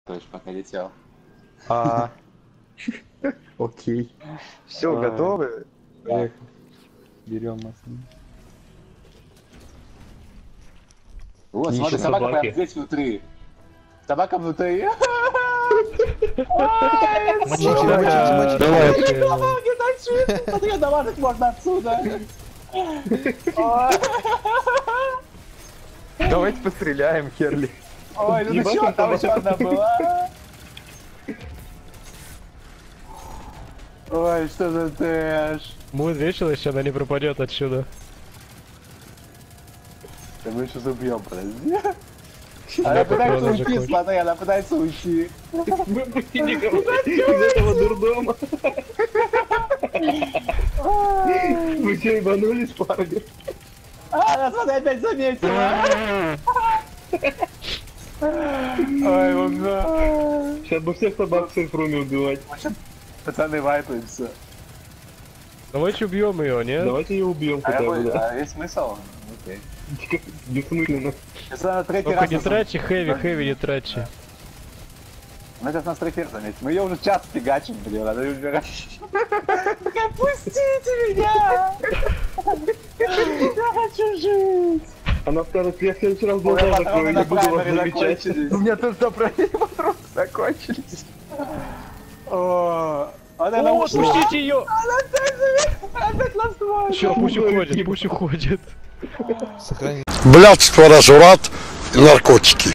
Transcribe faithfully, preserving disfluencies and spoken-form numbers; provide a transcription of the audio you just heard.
То есть пока летел. А, окей. Все, готовы? Да. Берем машину. Вот, И смотри, еще собака собаки. прям здесь внутри. Собака внутри. Мочите, Давай, мочите, давай. Не тащи! Смотри, давай можно отсюда. Давайте постреляем, Херли. Ой, ну ты Ебать, чё, он там еще собака. одна была. Ой, что за трэш. Будет весело, если она не пропадет отсюда. Да мы сейчас убьем, подожди. Да, Она пытается попробуй уйти, закончить. смотри, она пытается уйти. Выпусти никого из этого дурдома. Вы что, ебанулись, парни? А, она, смотри, опять заметила. Ой, уга. Сейчас бы всех собак с инфруми убивать. Пацаны, вайпаемся. Давайте убьем ее, нет? Давайте ее убьем А, хотя я бы, понял, да. а есть смысл? Окей. Бессмысленно. Если она третий Только раз... не нас- трачи, хэви, хэви не трачи. Она сейчас нас третий раз заметит. Мы ее уже час фигачим, блин, она умирает. Такая, пустите меня! Я хочу жить! Она скажет, я в следующий раз Ой, глаза патроны закрою, на не буду вас праймере замечать. закончились. У меня тоже заправили патроны закончились. О, Она на О, ушла. отпустите ее! Она опять живет! Опять нас двое! Все, пусть уходит, пусть уходит. Блядство, разврат и наркотики.